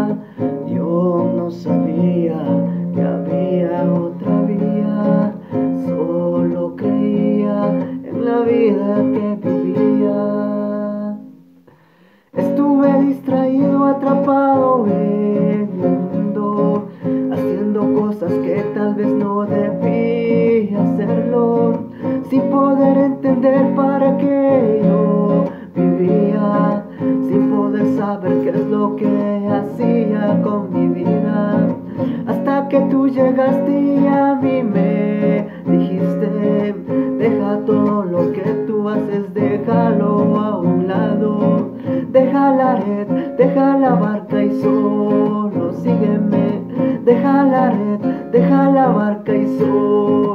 Yo no sabía que había otra vía, solo creía en la vida que vivía. Estuve distraído, atrapado en mi mundo, haciendo cosas que tal vez no debía hacerlo, sin poder entender para qué yo vivía, sin poder saber qué es lo que hacía con mi vida. Hasta que tú llegaste y a mí me dijiste: deja todo lo que tú haces, déjalo a un lado. Deja la red, deja la barca y solo sígueme. Deja la red, deja la barca y solo